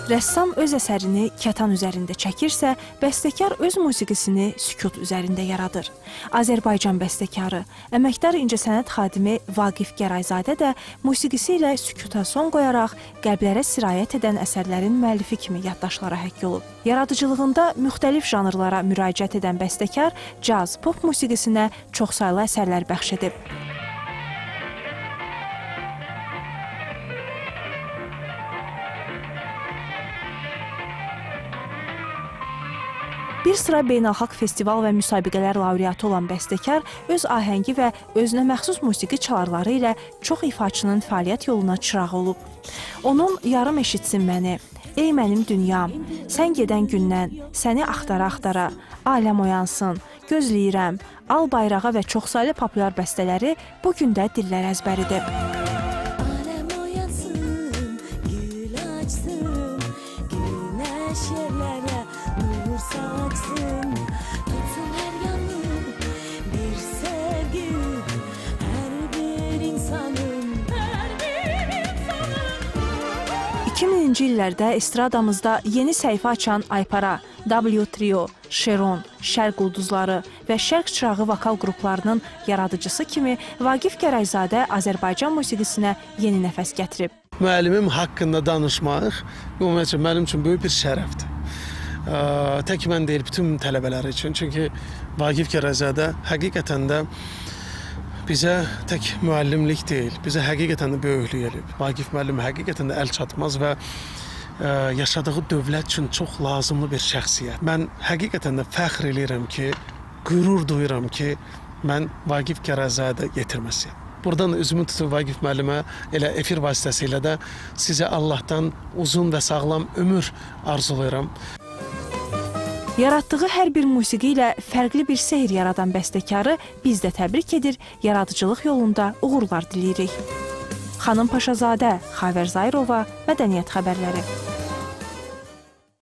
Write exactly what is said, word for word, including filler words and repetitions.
Rəssam öz əsərini kətan üzərində çəkirsə, bəstəkar öz musiqisini sükut üzərində yaradır. Azərbaycan bəstəkarı, əməkdar incəsənət xadimi Vaqif Gərayzadə də musiqisi ilə sükuta son qoyaraq qəlblərə sirayət edən əsərlərin müəllifi kimi yaddaşlara həkk olub. Yaradıcılığında müxtəlif janrlara müraciət edən bəstəkar caz, pop musiqisinə çoxsaylı əsərlər bəxş edib. Bir sıra beynəlxalq festival və müsabiqələr laureatı olan bəstəkar öz ahəngi və özünə məxsus musiqi çalarları ilə çox ifaçının fəaliyyət yoluna çıraq olub. Onun Yarım eşitsin məni, Ey mənim dünyam, Sən gedən gündən, Səni axtara-axtara, Aləm oyansın, Gözləyirəm, Al bayrağa və çoxsaylı populyar bəstələri bu gün də dillər əzbəridir. iki mininci illərdə estradamızda yeni səhifə açan Aypara, W Trio, Şeron, Şərq Ulduzları və Şərq Çırağı vokal qruplarının yaradıcısı kimi Vaqif Gərayzadə Azərbaycan musiqisinə yeni nəfəs gətirib. Müəllimim haqqında danışmaq ümumiyyətlə mənim üçün böyük bir şərəfdir. Tək mən deyil, bütün tələbələr üçün. Çünki Vaqif Gərayzadə həqiqətən də bizə tək müəllimlik deyil, bizə həqiqətən də böyüklük eləyib. Vaqif müəllim həqiqətən də əl çatmaz və yaşadığı dövlət üçün çox lazımlı bir şəxsiyyət. Mən həqiqətən də fəxr eləyirəm ki, qürur duyuram ki, mən Vaqif Gərayzadə yetirməsiyəm. Buradan üzümü tutub Vaqif müəllimə elə efir vasitəsilə də sizə Allahdan uzun və sağlam ömür arzulayıram. Yaratdığı hər bir musiqi ilə fərqli bir sehir yaradan bəstəkarı biz də təbrik edir, yaradıcılıq yolunda uğurlar diləyirik. Xanım Paşazadə, Xavər Zayrova, Mədəniyyət xəbərləri.